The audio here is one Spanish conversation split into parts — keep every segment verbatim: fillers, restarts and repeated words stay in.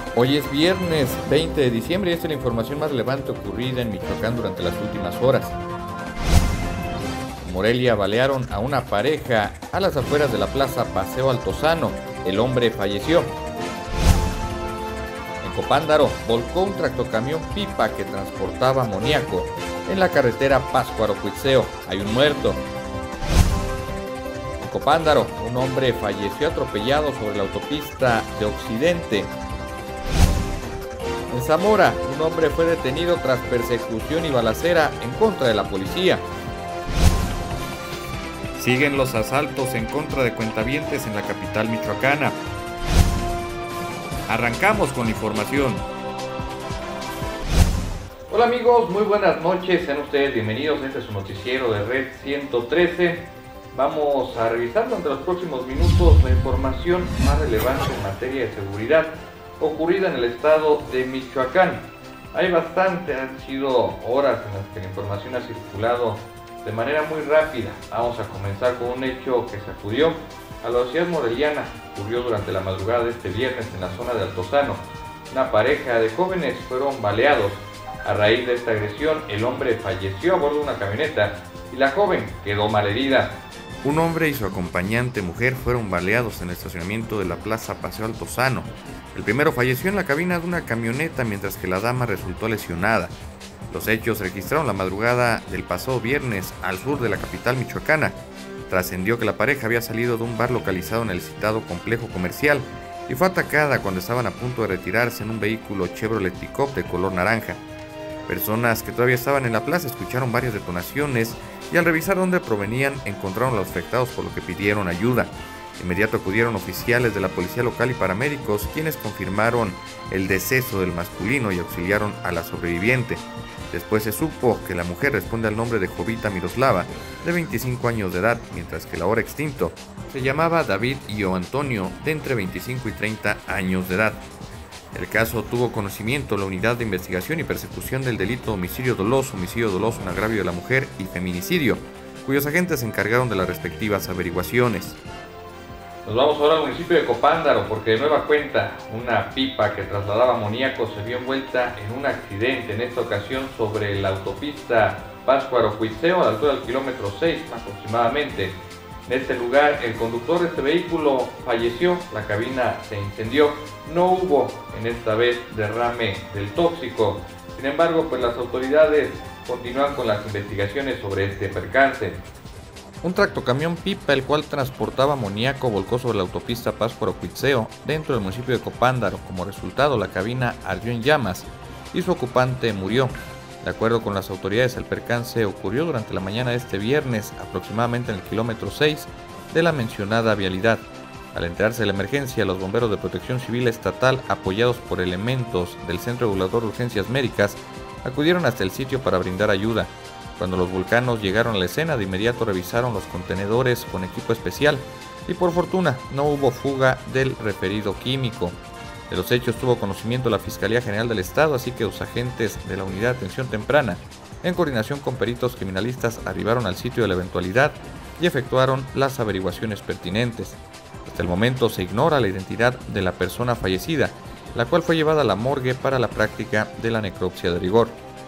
Hoy es viernes veinte de diciembre y esta es la información más relevante ocurrida en Michoacán durante las últimas horas. En Morelia balearon a una pareja a las afueras de la plaza Paseo Altozano. El hombre falleció. En Copándaro volcó un tractocamión pipa que transportaba amoníaco en la carretera Pátzcuaro-Cuitzeo. Hay un muerto. En Copándaro, un hombre falleció atropellado sobre la autopista de Occidente. En Zamora, un hombre fue detenido tras persecución y balacera en contra de la policía. Siguen los asaltos en contra de cuentavientes en la capital michoacana. Arrancamos con la información. Hola amigos, muy buenas noches, sean ustedes bienvenidos a este su noticiero de Red ciento trece. Vamos a revisar durante los próximos minutos la información más relevante en materia de seguridad ocurrida en el estado de Michoacán. Hay bastante, han sido horas en las que la información ha circulado de manera muy rápida. Vamos a comenzar con un hecho que sacudió a la sociedad moreliana. Ocurrió durante la madrugada de este viernes en la zona de Altozano. Una pareja de jóvenes fueron baleados. A raíz de esta agresión, el hombre falleció a bordo de una camioneta y la joven quedó malherida. Un hombre y su acompañante mujer fueron baleados en el estacionamiento de la plaza Paseo Altozano. El primero falleció en la cabina de una camioneta, mientras que la dama resultó lesionada. Los hechos se registraron la madrugada del pasado viernes al sur de la capital michoacana. Trascendió que la pareja había salido de un bar localizado en el citado complejo comercial y fue atacada cuando estaban a punto de retirarse en un vehículo Chevrolet Pick-up de color naranja. Personas que todavía estaban en la plaza escucharon varias detonaciones y al revisar dónde provenían encontraron a los afectados, por lo que pidieron ayuda. De inmediato acudieron oficiales de la policía local y paramédicos, quienes confirmaron el deceso del masculino y auxiliaron a la sobreviviente. Después se supo que la mujer responde al nombre de Jovita Miroslava, de veinticinco años de edad, mientras que el ahora extinto se llamaba David Io Antonio, de entre veinticinco y treinta años de edad. El caso tuvo conocimiento la Unidad de Investigación y Persecución del Delito de Homicidio Doloso, Homicidio Doloso en agravio de la mujer y feminicidio, cuyos agentes se encargaron de las respectivas averiguaciones. Nos vamos ahora al municipio de Copándaro, porque de nueva cuenta una pipa que trasladaba amoníaco se vio envuelta en un accidente, en esta ocasión sobre la autopista Pátzcuaro-Cuitzeo, a la altura del kilómetro seis aproximadamente. En este lugar, el conductor de este vehículo falleció, la cabina se incendió, no hubo en esta vez derrame del tóxico. Sin embargo, pues las autoridades continúan con las investigaciones sobre este percance. Un tractocamión pipa, el cual transportaba amoníaco, volcó sobre la autopista Pátzcuaro-Cuitzeo dentro del municipio de Copándaro. Como resultado, la cabina ardió en llamas y su ocupante murió. De acuerdo con las autoridades, el percance ocurrió durante la mañana de este viernes, aproximadamente en el kilómetro seis de la mencionada vialidad. Al enterarse de la emergencia, los bomberos de Protección Civil Estatal, apoyados por elementos del Centro Regulador de Urgencias Médicas, acudieron hasta el sitio para brindar ayuda. Cuando los vulcanos llegaron a la escena, de inmediato revisaron los contenedores con equipo especial y por fortuna no hubo fuga del referido químico. De los hechos tuvo conocimiento la Fiscalía General del Estado, así que los agentes de la Unidad de Atención Temprana, en coordinación con peritos criminalistas, arribaron al sitio de la eventualidad y efectuaron las averiguaciones pertinentes. Hasta el momento se ignora la identidad de la persona fallecida, la cual fue llevada a la morgue para la práctica de la necropsia de rigor.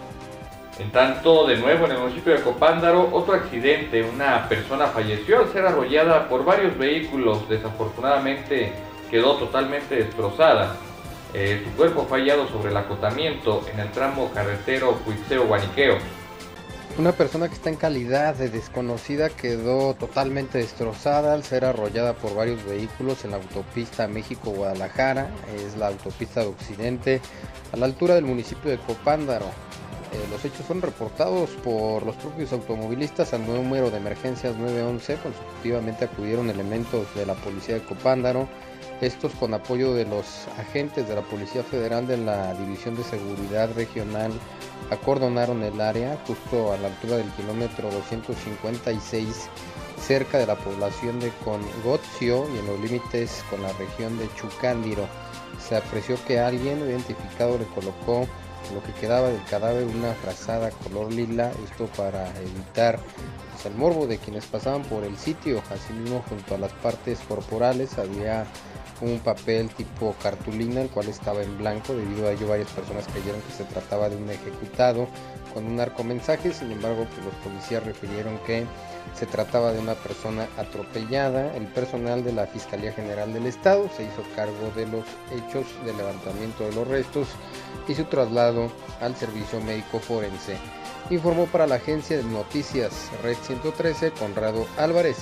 En tanto, de nuevo en el municipio de Copándaro, otro accidente, una persona falleció al ser arrollada por varios vehículos. Desafortunadamente quedó totalmente destrozada. Eh, su cuerpo fue hallado sobre el acotamiento en el tramo carretero Cuitzeo-Guaniqueo. Una persona que está en calidad de desconocida quedó totalmente destrozada al ser arrollada por varios vehículos en la autopista México-Guadalajara. Es la autopista de Occidente, a la altura del municipio de Copándaro. Eh, los hechos fueron reportados por los propios automovilistas al número de emergencias nueve once. Consecutivamente acudieron elementos de la policía de Copándaro, estos con apoyo de los agentes de la Policía Federal de la División de Seguridad Regional. Acordonaron el área justo a la altura del kilómetro doscientos cincuenta y seis, cerca de la población de Congotzio y en los límites con la región de Chucándiro. Se apreció que alguien identificado le colocó lo que quedaba del cadáver una frazada color lila, esto para evitar pues, el morbo de quienes pasaban por el sitio. Asimismo, junto a las partes corporales había un papel tipo cartulina, el cual estaba en blanco. Debido a ello, varias personas creyeron que se trataba de un ejecutado con un narcomensaje. Sin embargo, pues los policías refirieron que se trataba de una persona atropellada. El personal de la Fiscalía General del Estado se hizo cargo de los hechos de levantamiento de los restos y su traslado al servicio médico forense. Informó para la agencia de noticias Red ciento trece, Conrado Álvarez.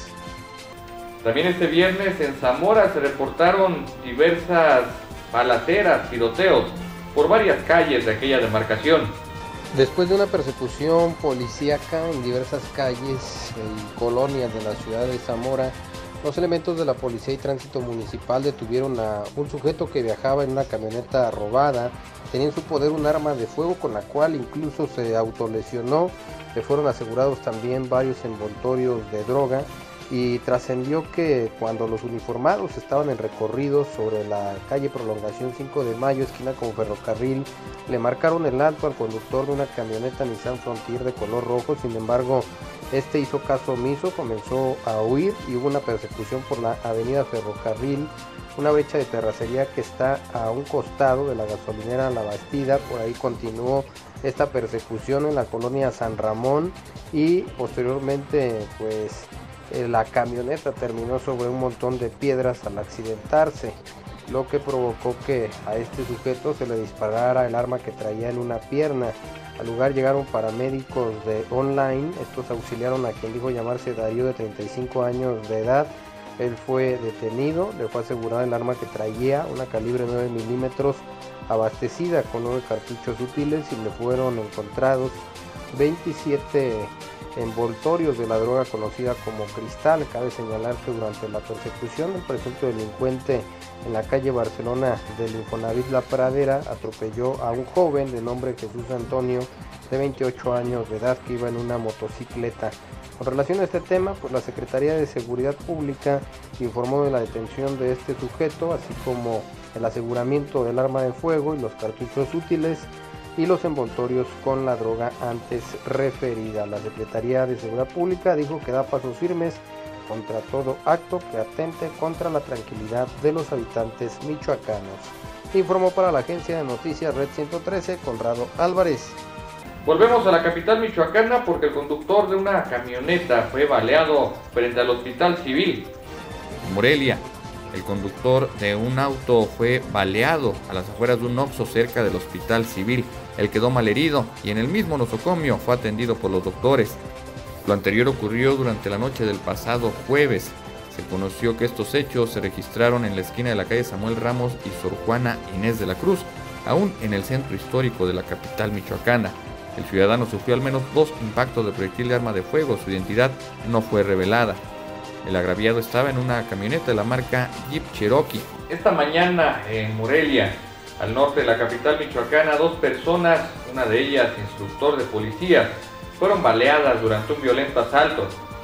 También este viernes en Zamora se reportaron diversas balaceras, tiroteos por varias calles de aquella demarcación. Después de una persecución policíaca en diversas calles y colonias de la ciudad de Zamora, los elementos de la Policía y Tránsito Municipal detuvieron a un sujeto que viajaba en una camioneta robada. Tenía en su poder un arma de fuego con la cual incluso se autolesionó. Le fueron asegurados también varios envoltorios de droga. Y trascendió que cuando los uniformados estaban en recorrido sobre la calle Prolongación cinco de mayo, esquina con Ferrocarril, le marcaron el alto al conductor de una camioneta Nissan Frontier de color rojo. Sin embargo, este hizo caso omiso, comenzó a huir y hubo una persecución por la avenida Ferrocarril, una brecha de terracería que está a un costado de la gasolinera La Bastida. Por ahí continuó esta persecución en la colonia San Ramón y posteriormente pues la camioneta terminó sobre un montón de piedras al accidentarse, lo que provocó que a este sujeto se le disparara el arma que traía en una pierna. Al lugar llegaron paramédicos de online. Estos auxiliaron a quien dijo llamarse Darío, de treinta y cinco años de edad. Él fue detenido, le fue asegurada el arma que traía, una calibre nueve milímetros abastecida con nueve cartuchos útiles, y le fueron encontrados veintisiete envoltorios de la droga conocida como cristal. Cabe señalar que durante la persecución del presunto delincuente en la calle Barcelona del Infonavit La Pradera, atropelló a un joven de nombre Jesús Antonio, de veintiocho años de edad, que iba en una motocicleta. Con relación a este tema, pues la Secretaría de Seguridad Pública informó de la detención de este sujeto, así como el aseguramiento del arma de fuego y los cartuchos útiles y los envoltorios con la droga antes referida. La Secretaría de Seguridad Pública dijo que da pasos firmes contra todo acto que atente contra la tranquilidad de los habitantes michoacanos. Informó para la agencia de noticias Red ciento trece, Conrado Álvarez. Volvemos a la capital michoacana porque el conductor de una camioneta fue baleado frente al Hospital Civil. Morelia. El conductor de un auto fue baleado a las afueras de un Oxxo cerca del Hospital Civil. Él quedó malherido y en el mismo nosocomio fue atendido por los doctores. Lo anterior ocurrió durante la noche del pasado jueves. Se conoció que estos hechos se registraron en la esquina de la calle Samuel Ramos y Sor Juana Inés de la Cruz, aún en el centro histórico de la capital michoacana. El ciudadano sufrió al menos dos impactos de proyectil de arma de fuego. Su identidad no fue revelada. El agraviado estaba en una camioneta de la marca Jeep Cherokee. Esta mañana en Morelia, al norte de la capital michoacana, dos personas, una de ellas instructor de policía, fueron baleadas durante un violento asalto.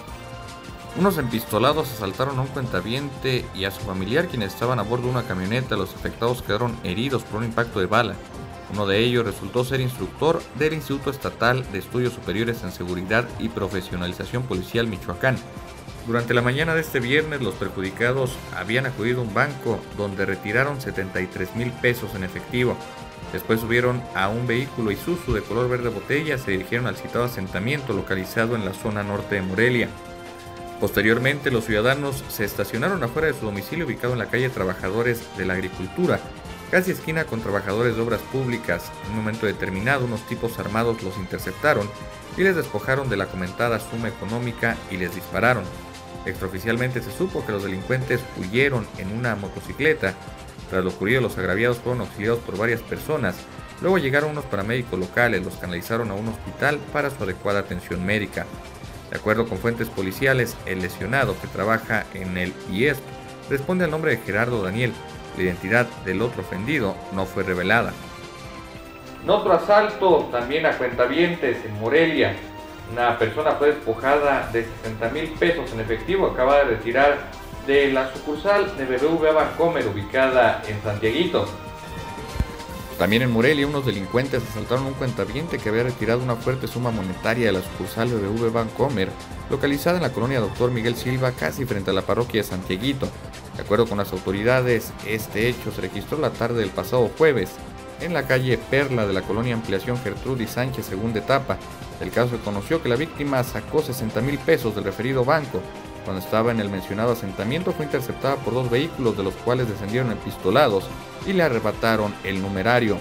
Unos empistolados asaltaron a un cuentaviente y a su familiar, quienes estaban a bordo de una camioneta. Los afectados quedaron heridos por un impacto de bala. Uno de ellos resultó ser instructor del Instituto Estatal de Estudios Superiores en Seguridad y Profesionalización Policial Michoacán. Durante la mañana de este viernes, los perjudicados habían acudido a un banco donde retiraron setenta y tres mil pesos en efectivo. Después subieron a un vehículo Isuzu de color verde botella y se dirigieron al citado asentamiento localizado en la zona norte de Morelia. Posteriormente, los ciudadanos se estacionaron afuera de su domicilio ubicado en la calle Trabajadores de la Agricultura, casi esquina con Trabajadores de Obras Públicas. En un momento determinado, unos tipos armados los interceptaron y les despojaron de la comentada suma económica y les dispararon. Extraoficialmente se supo que los delincuentes huyeron en una motocicleta. Tras lo ocurrido, los agraviados fueron auxiliados por varias personas. Luego llegaron unos paramédicos locales, los canalizaron a un hospital para su adecuada atención médica. De acuerdo con fuentes policiales, el lesionado, que trabaja en el I E S P, responde al nombre de Gerardo Daniel. La identidad del otro ofendido no fue revelada. En otro asalto, también a cuentavientes en Morelia, una persona fue despojada de sesenta mil pesos en efectivo. Acaba de retirar de la sucursal de B B V A Bancomer, ubicada en Santiaguito. También en Morelia, unos delincuentes asaltaron a un cuentaviente que había retirado una fuerte suma monetaria de la sucursal B B V Bancomer, localizada en la colonia Doctor Miguel Silva, casi frente a la parroquia de Santiaguito. De acuerdo con las autoridades, este hecho se registró la tarde del pasado jueves en la calle Perla de la colonia Ampliación Gertrudis Sánchez, segunda etapa. El caso se conoció que la víctima sacó sesenta mil pesos del referido banco. Cuando estaba en el mencionado asentamiento fue interceptada por dos vehículos, de los cuales descendieron empistolados y le arrebataron el numerario.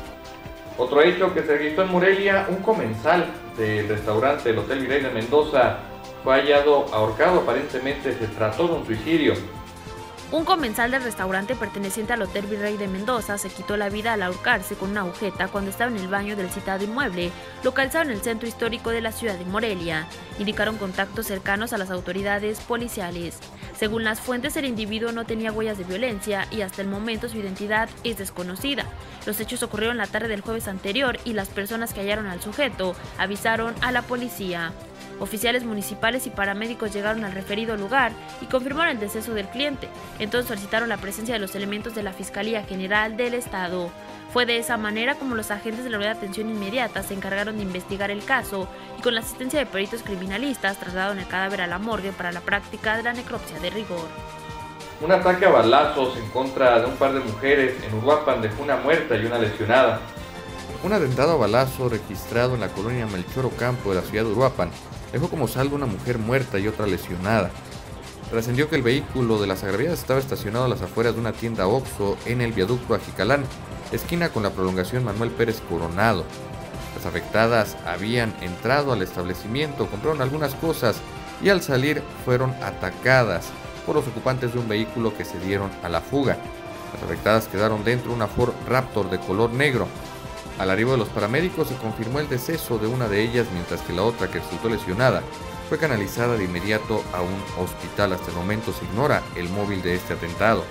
Otro hecho que se registró en Morelia: un comensal del restaurante del Hotel Virrey de Mendoza fue hallado ahorcado. Aparentemente se trató de un suicidio. Un comensal del restaurante perteneciente al Hotel Virrey de Mendoza se quitó la vida al ahorcarse con una agujeta cuando estaba en el baño del citado inmueble, localizado en el centro histórico de la ciudad de Morelia, indicaron contactos cercanos a las autoridades policiales. Según las fuentes, el individuo no tenía huellas de violencia y hasta el momento su identidad es desconocida. Los hechos ocurrieron la tarde del jueves anterior y las personas que hallaron al sujeto avisaron a la policía. Oficiales municipales y paramédicos llegaron al referido lugar y confirmaron el deceso del cliente. Entonces solicitaron la presencia de los elementos de la Fiscalía General del Estado. Fue de esa manera como los agentes de la Unidad de Atención Inmediata se encargaron de investigar el caso y con la asistencia de peritos criminalistas trasladaron el cadáver a la morgue para la práctica de la necropsia de rigor. Un ataque a balazos en contra de un par de mujeres en Uruapan dejó una muerta y una lesionada. Un atentado a balazo registrado en la colonia Melchor Ocampo de la ciudad de Uruapan dejó como saldo una mujer muerta y otra lesionada. Trascendió que el vehículo de las agraviadas estaba estacionado a las afueras de una tienda Oxxo en el viaducto Ajicalán, esquina con la prolongación Manuel Pérez Coronado. Las afectadas habían entrado al establecimiento, compraron algunas cosas y al salir fueron atacadas por los ocupantes de un vehículo que se dieron a la fuga. Las afectadas quedaron dentro de una Ford Raptor de color negro. Al arribo de los paramédicos se confirmó el deceso de una de ellas, mientras que la otra, que resultó lesionada, fue canalizada de inmediato a un hospital. Hasta el momento se ignora el móvil de este atentado.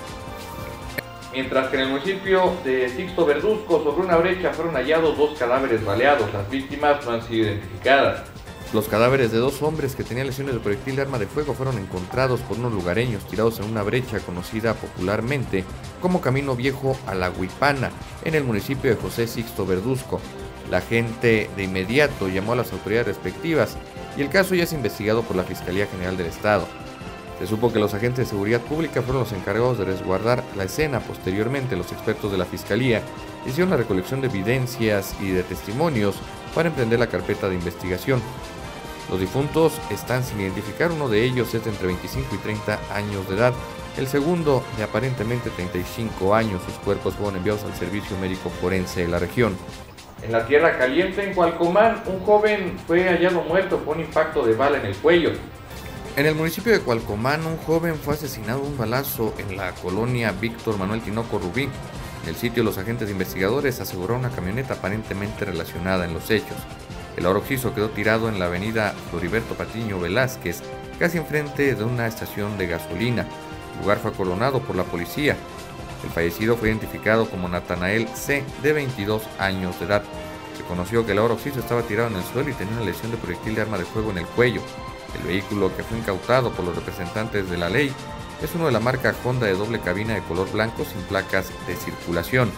Mientras que en el municipio de Sixto Verduzco, sobre una brecha, fueron hallados dos cadáveres baleados. Las víctimas no han sido identificadas. Los cadáveres de dos hombres que tenían lesiones de proyectil de arma de fuego fueron encontrados por unos lugareños tirados en una brecha conocida popularmente como Camino Viejo a la Huipana, en el municipio de José Sixto Verduzco. La gente de inmediato llamó a las autoridades respectivas y el caso ya es investigado por la Fiscalía General del Estado. Se supo que los agentes de seguridad pública fueron los encargados de resguardar la escena. Posteriormente, los expertos de la Fiscalía hicieron la recolección de evidencias y de testimonios para emprender la carpeta de investigación. Los difuntos están sin identificar. Uno de ellos es de entre veinticinco y treinta años de edad, el segundo de aparentemente treinta y cinco años. Sus cuerpos fueron enviados al Servicio Médico Forense de la región. En la Tierra Caliente, en Cualcomán, un joven fue hallado muerto por un impacto de bala en el cuello. En el municipio de Cualcomán, un joven fue asesinado de un balazo en la colonia Víctor Manuel Tinoco Rubí. En el sitio, los agentes investigadores aseguraron una camioneta aparentemente relacionada en los hechos. El oroxiso quedó tirado en la avenida Floriberto Patiño Velázquez, casi enfrente de una estación de gasolina. El lugar fue acordonado por la policía. El fallecido fue identificado como Natanael C., de veintidós años de edad. Se conoció que el oroxiso estaba tirado en el suelo y tenía una lesión de proyectil de arma de fuego en el cuello. El vehículo, que fue incautado por los representantes de la ley, es uno de la marca Honda de doble cabina de color blanco sin placas de circulación.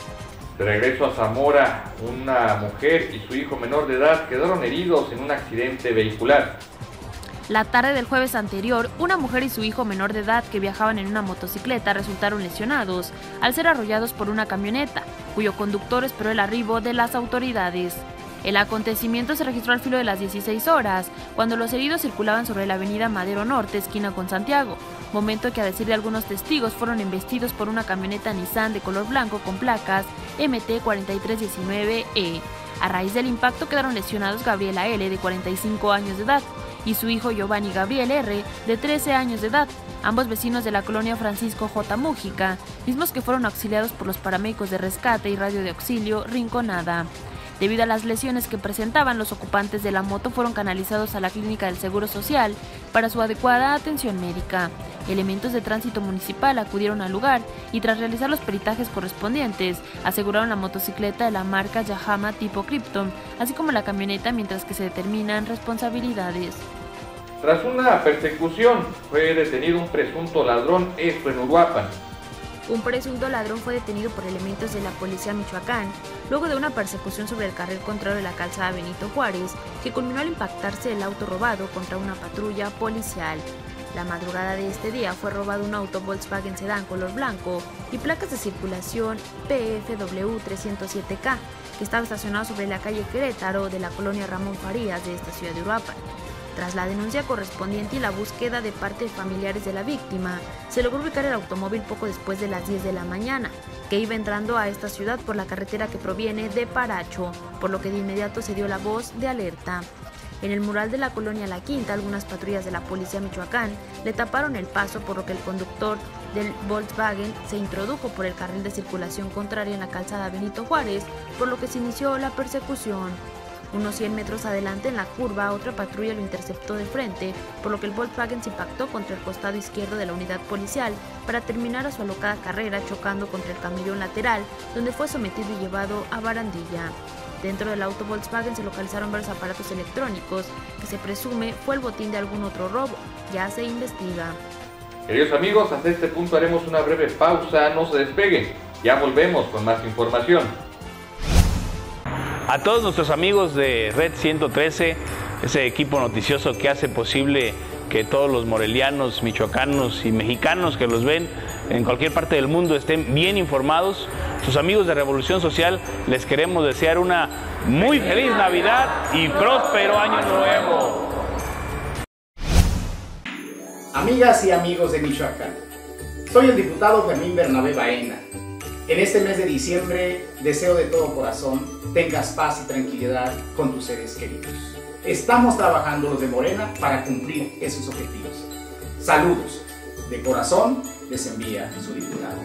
De regreso a Zamora, una mujer y su hijo menor de edad quedaron heridos en un accidente vehicular. La tarde del jueves anterior, una mujer y su hijo menor de edad que viajaban en una motocicleta resultaron lesionados al ser arrollados por una camioneta, cuyo conductor esperó el arribo de las autoridades. El acontecimiento se registró al filo de las dieciséis horas, cuando los heridos circulaban sobre la avenida Madero Norte, esquina con Santiago, momento que, a decir de algunos testigos, fueron embestidos por una camioneta Nissan de color blanco con placas M T cuarenta y tres diecinueve E. A raíz del impacto quedaron lesionados Gabriela L., de cuarenta y cinco años de edad, y su hijo Giovanni Gabriel R., de trece años de edad, ambos vecinos de la colonia Francisco J. Mújica, mismos que fueron auxiliados por los paramédicos de rescate y radio de auxilio Rinconada. Debido a las lesiones que presentaban, los ocupantes de la moto fueron canalizados a la clínica del Seguro Social para su adecuada atención médica. Elementos de tránsito municipal acudieron al lugar y, tras realizar los peritajes correspondientes, aseguraron la motocicleta de la marca Yamaha tipo Krypton, así como la camioneta, mientras que se determinan responsabilidades. Tras una persecución, fue detenido un presunto ladrón, esto en Uruapan. Un presunto ladrón fue detenido por elementos de la policía Michoacán, luego de una persecución sobre el carril contrario de la calzada Benito Juárez, que culminó al impactarse el auto robado contra una patrulla policial. La madrugada de este día fue robado un auto Volkswagen Sedán color blanco y placas de circulación P F W trescientos siete K, que estaba estacionado sobre la calle Querétaro de la colonia Ramón Farías de esta ciudad de Uruapan. Tras la denuncia correspondiente y la búsqueda de parte de familiares de la víctima, se logró ubicar el automóvil poco después de las diez de la mañana, que iba entrando a esta ciudad por la carretera que proviene de Paracho, por lo que de inmediato se dio la voz de alerta. En el mural de la colonia La Quinta, algunas patrullas de la policía Michoacán le taparon el paso, por lo que el conductor del Volkswagen se introdujo por el carril de circulación contraria en la calzada Benito Juárez, por lo que se inició la persecución. Unos cien metros adelante en la curva, otra patrulla lo interceptó de frente, por lo que el Volkswagen se impactó contra el costado izquierdo de la unidad policial para terminar a su alocada carrera chocando contra el camellón lateral, donde fue sometido y llevado a barandilla. Dentro del auto Volkswagen se localizaron varios aparatos electrónicos, que se presume fue el botín de algún otro robo. Ya se investiga. Queridos amigos, hasta este punto haremos una breve pausa, no se despeguen, ya volvemos con más información. A todos nuestros amigos de Red ciento trece, ese equipo noticioso que hace posible que todos los morelianos, michoacanos y mexicanos que los ven en cualquier parte del mundo estén bien informados. Sus amigos de Revolución Social, les queremos desear una muy feliz Navidad y próspero Año Nuevo. Amigas y amigos de Michoacán, soy el diputado Fermín Bernabé Baena. En este mes de diciembre deseo de todo corazón tengas paz y tranquilidad con tus seres queridos. Estamos trabajando los de Morena para cumplir esos objetivos. Saludos. De corazón les envía su diputado.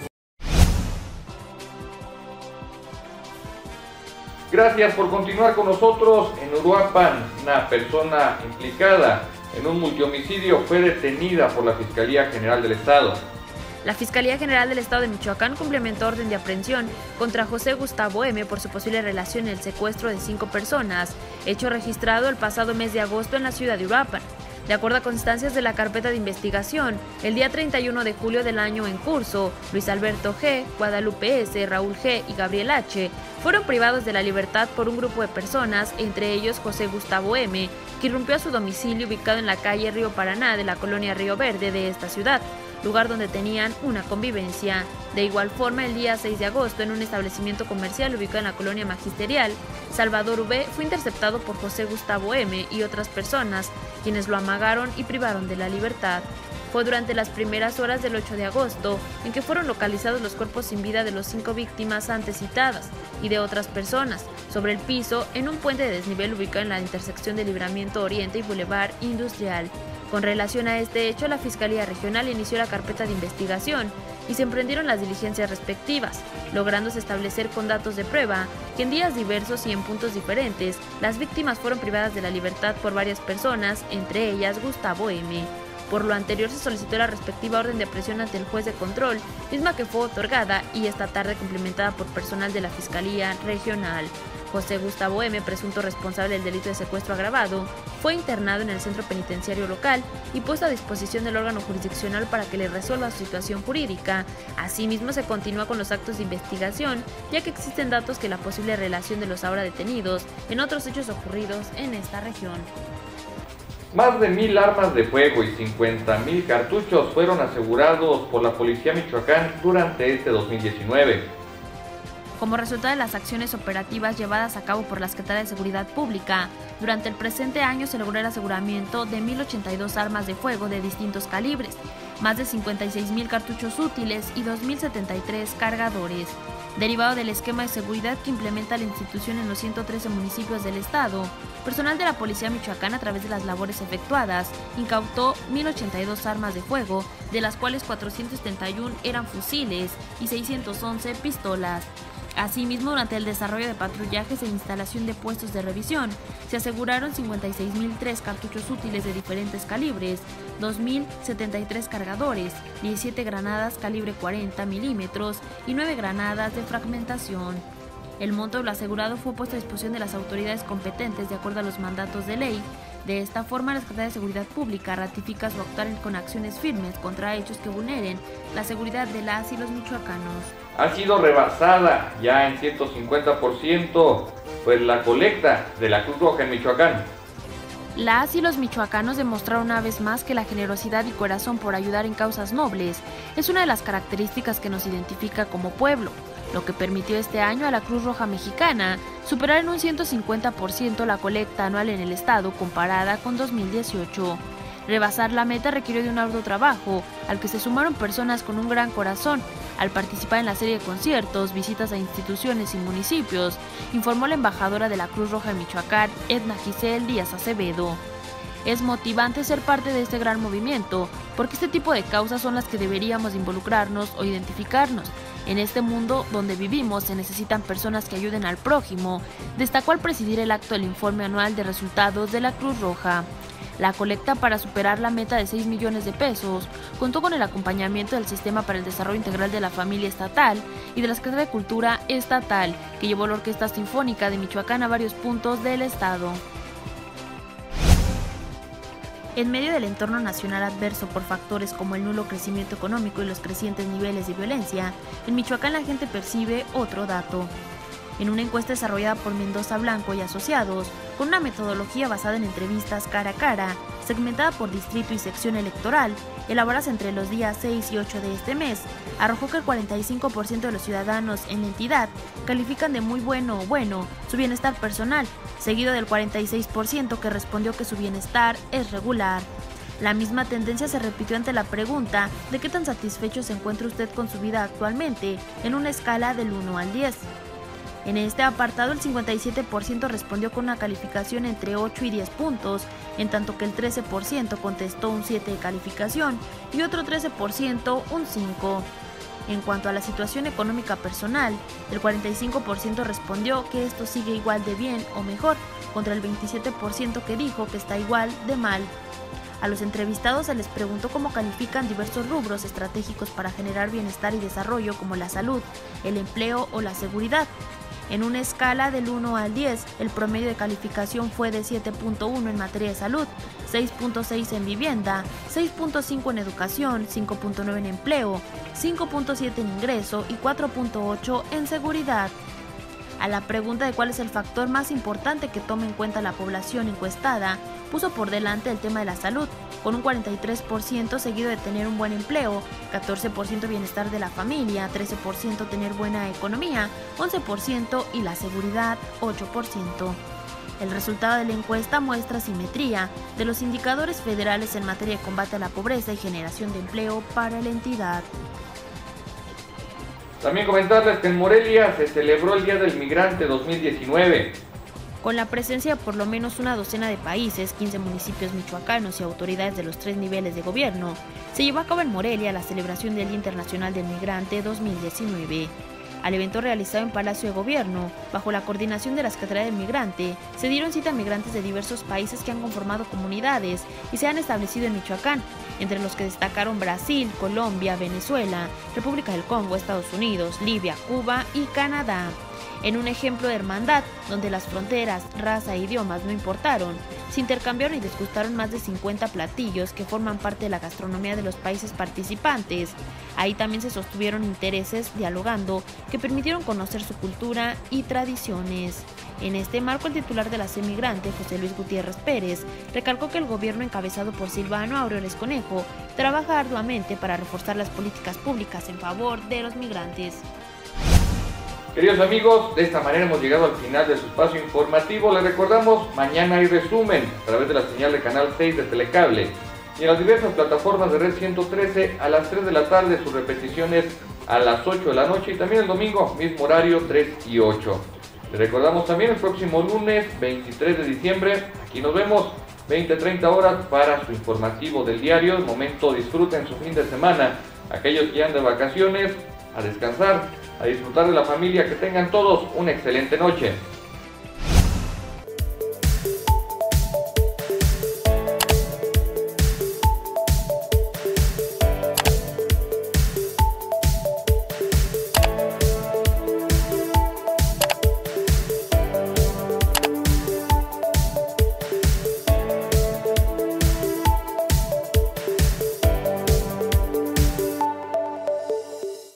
Gracias por continuar con nosotros. En Uruapan, una persona implicada en un multihomicidio fue detenida por la Fiscalía General del Estado. La Fiscalía General del Estado de Michoacán cumplimentó orden de aprehensión contra José Gustavo M. por su posible relación en el secuestro de cinco personas, hecho registrado el pasado mes de agosto en la ciudad de Uruapan. De acuerdo a constancias de la carpeta de investigación, el día treinta y uno de julio del año en curso, Luis Alberto G., Guadalupe S., Raúl G. y Gabriel H. fueron privados de la libertad por un grupo de personas, entre ellos José Gustavo M., que irrumpió a su domicilio ubicado en la calle Río Paraná de la colonia Río Verde de esta ciudad, lugar donde tenían una convivencia. De igual forma, el día seis de agosto, en un establecimiento comercial ubicado en la colonia Magisterial, Salvador V. fue interceptado por José Gustavo M. y otras personas, quienes lo amagaron y privaron de la libertad. Fue durante las primeras horas del ocho de agosto en que fueron localizados los cuerpos sin vida de los cinco víctimas antes citadas y de otras personas sobre el piso en un puente de desnivel ubicado en la intersección de Libramiento Oriente y Boulevard Industrial. Con relación a este hecho, la Fiscalía Regional inició la carpeta de investigación y se emprendieron las diligencias respectivas, lográndose establecer con datos de prueba que en días diversos y en puntos diferentes, las víctimas fueron privadas de la libertad por varias personas, entre ellas Gustavo M. Por lo anterior, se solicitó la respectiva orden de aprehensión ante el juez de control, misma que fue otorgada y esta tarde cumplimentada por personal de la Fiscalía Regional. José Gustavo M., presunto responsable del delito de secuestro agravado, fue internado en el centro penitenciario local y puesto a disposición del órgano jurisdiccional para que le resuelva su situación jurídica. Asimismo, se continúa con los actos de investigación, ya que existen datos que la posible relación de los ahora detenidos en otros hechos ocurridos en esta región. Más de mil armas de fuego y cincuenta mil cartuchos fueron asegurados por la Policía Michoacán durante este dos mil diecinueve. Como resultado de las acciones operativas llevadas a cabo por la Secretaría de Seguridad Pública, durante el presente año se logró el aseguramiento de mil ochenta y dos armas de fuego de distintos calibres, más de cincuenta y seis mil cartuchos útiles y dos mil setenta y tres cargadores. Derivado del esquema de seguridad que implementa la institución en los ciento trece municipios del estado, personal de la Policía Michoacán, a través de las labores efectuadas, incautó mil ochenta y dos armas de fuego, de las cuales cuatrocientos setenta y uno eran fusiles y seiscientos once pistolas. Asimismo, durante el desarrollo de patrullajes e instalación de puestos de revisión, se aseguraron cincuenta y seis mil tres cartuchos útiles de diferentes calibres, dos mil setenta y tres cargadores, diecisiete granadas calibre cuarenta milímetros y nueve granadas de fragmentación. El monto de lo asegurado fue puesto a disposición de las autoridades competentes de acuerdo a los mandatos de ley. De esta forma, la Secretaría de Seguridad Pública ratifica su actuar con acciones firmes contra hechos que vulneren la seguridad de las y los michoacanos. Ha sido rebasada ya en ciento cincuenta por ciento pues la colecta de la Cruz Roja en Michoacán. Las y los michoacanos demostraron una vez más que la generosidad y corazón por ayudar en causas nobles es una de las características que nos identifica como pueblo, lo que permitió este año a la Cruz Roja Mexicana superar en un ciento cincuenta por ciento la colecta anual en el estado comparada con dos mil dieciocho. Rebasar la meta requirió de un arduo trabajo, al que se sumaron personas con un gran corazón, al participar en la serie de conciertos, visitas a instituciones y municipios, informó la embajadora de la Cruz Roja en Michoacán, Edna Giselle Díaz Acevedo. Es motivante ser parte de este gran movimiento, porque este tipo de causas son las que deberíamos involucrarnos o identificarnos. En este mundo donde vivimos se necesitan personas que ayuden al prójimo, destacó al presidir el acto el informe anual de resultados de la Cruz Roja. La colecta para superar la meta de seis millones de pesos contó con el acompañamiento del Sistema para el Desarrollo Integral de la Familia Estatal y de la Secretaría de Cultura Estatal, que llevó la Orquesta Sinfónica de Michoacán a varios puntos del estado. En medio del entorno nacional adverso por factores como el nulo crecimiento económico y los crecientes niveles de violencia, en Michoacán la gente percibe otro dato. En una encuesta desarrollada por Mendoza Blanco y Asociados, con una metodología basada en entrevistas cara a cara, segmentada por distrito y sección electoral, elaboradas entre los días seis y ocho de este mes, arrojó que el cuarenta y cinco por ciento de los ciudadanos en la entidad califican de muy bueno o bueno su bienestar personal, seguido del cuarenta y seis por ciento que respondió que su bienestar es regular. La misma tendencia se repitió ante la pregunta de qué tan satisfecho se encuentra usted con su vida actualmente, en una escala del uno al diez. En este apartado, el cincuenta y siete por ciento respondió con una calificación entre ocho y diez puntos, en tanto que el trece por ciento contestó un siete de calificación y otro trece por ciento un cinco. En cuanto a la situación económica personal, el cuarenta y cinco por ciento respondió que esto sigue igual de bien o mejor, contra el veintisiete por ciento que dijo que está igual de mal. A los entrevistados se les preguntó cómo califican diversos rubros estratégicos para generar bienestar y desarrollo como la salud, el empleo o la seguridad. En una escala del uno al diez, el promedio de calificación fue de siete punto uno en materia de salud, seis punto seis en vivienda, seis punto cinco en educación, cinco punto nueve en empleo, cinco punto siete en ingreso y cuatro punto ocho en seguridad. A la pregunta de cuál es el factor más importante que toma en cuenta la población encuestada, puso por delante el tema de la salud, con un cuarenta y tres por ciento seguido de tener un buen empleo, catorce por ciento bienestar de la familia, trece por ciento tener buena economía, once por ciento y la seguridad, ocho por ciento. El resultado de la encuesta muestra simetría de los indicadores federales en materia de combate a la pobreza y generación de empleo para la entidad. También comentarles que en Morelia se celebró el Día del Migrante dos mil diecinueve. Con la presencia de por lo menos una docena de países, quince municipios michoacanos y autoridades de los tres niveles de gobierno, se llevó a cabo en Morelia la celebración del Día Internacional del Migrante dos mil diecinueve. Al evento realizado en Palacio de Gobierno, bajo la coordinación de la Secretaría del Migrante, se dieron cita a migrantes de diversos países que han conformado comunidades y se han establecido en Michoacán, entre los que destacaron Brasil, Colombia, Venezuela, República del Congo, Estados Unidos, Libia, Cuba y Canadá. En un ejemplo de hermandad, donde las fronteras, raza e idiomas no importaron, se intercambiaron y disgustaron más de cincuenta platillos que forman parte de la gastronomía de los países participantes. Ahí también se sostuvieron intereses dialogando que permitieron conocer su cultura y tradiciones. En este marco, el titular de la C E Migrante, José Luis Gutiérrez Pérez, recalcó que el gobierno encabezado por Silvano Aureoles Conejo trabaja arduamente para reforzar las políticas públicas en favor de los migrantes. Queridos amigos, de esta manera hemos llegado al final de su espacio informativo. Les recordamos, mañana hay resumen a través de la señal de Canal seis de Telecable y en las diversas plataformas de Red ciento trece a las tres de la tarde, sus repeticiones a las ocho de la noche y también el domingo, mismo horario, tres y ocho. Les recordamos también el próximo lunes veintitrés de diciembre, aquí nos vemos, veinte a treinta horas para su informativo del diario. El momento, disfruten su fin de semana. Aquellos que andan de vacaciones, a descansar, a disfrutar de la familia, que tengan todos una excelente noche.